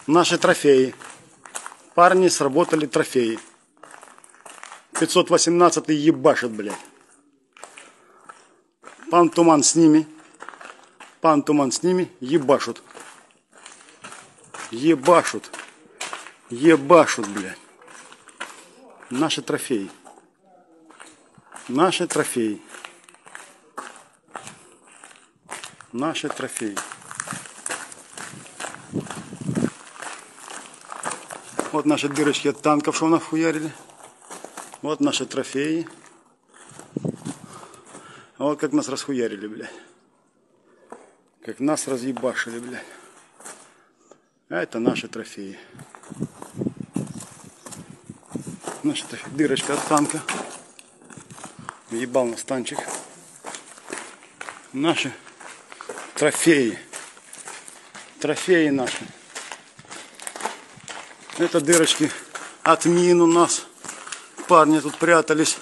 Наши трофеи. Парни сработали трофеи. 518 ебашит, блядь. Пан Туман с ними. Пан Туман с ними. Ебашут. Ебашут. Ебашут, блядь. Наши трофеи. Наши трофеи. Наши трофеи. Вот наши дырочки от танков, что нахуярили. Вот наши трофеи. А вот как нас расхуярили, блядь. Как нас разъебашили, блядь. А это наши трофеи. Наши трофеи. Дырочка от танка. Ебал нас танчик. Наши трофеи. Трофеи наши. Это дырочки от мин у нас. Парни тут прятались.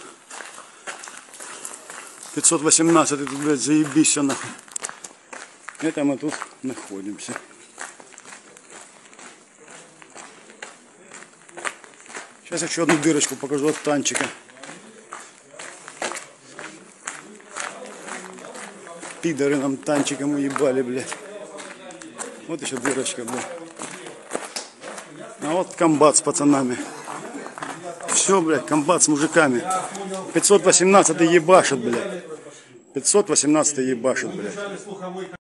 518, тут, блядь, заебись все нахуй. Это мы тут находимся. Сейчас еще одну дырочку покажу от танчика. Пидоры нам танчиком уебали, блядь. Вот еще дырочка, блядь. А вот комбат с пацанами. Все, блядь, комбат с мужиками. 518 ебашит, блядь. 518 ебашит, блядь.